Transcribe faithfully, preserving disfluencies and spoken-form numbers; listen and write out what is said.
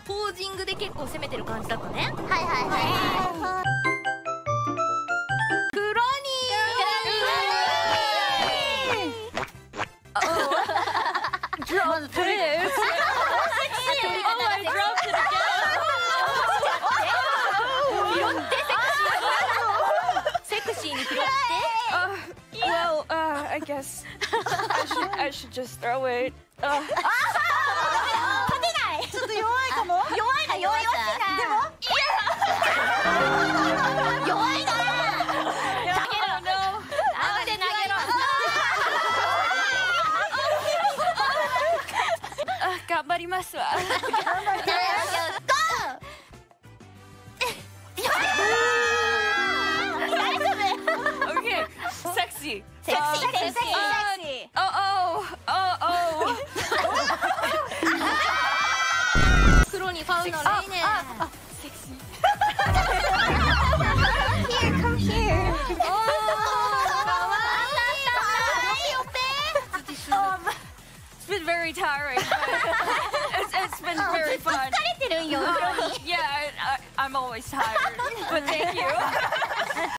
ポージングで結構攻めてる感じだったね。 はいはいはい。 クロニー。まず取れる。セクシーに拾って。 Well, uh, I guess I should I should just throw it. Uh. 勝てない。ちょっと弱いかも。弱いな弱いわけな。でも。弱いな。投げろ。なんで投げろ。 あ、頑張りますわ。 頑張って。 Okay, sexy. Sexy, sexy, sexy. Oh, oh, oh, oh. 黒にファウのレイネ。 Sexy. Here, come here. It's been very tiring. It's, it's been very fun. 疲れてるんよ。 Yeah, I, I, I'm always tired. But thank you.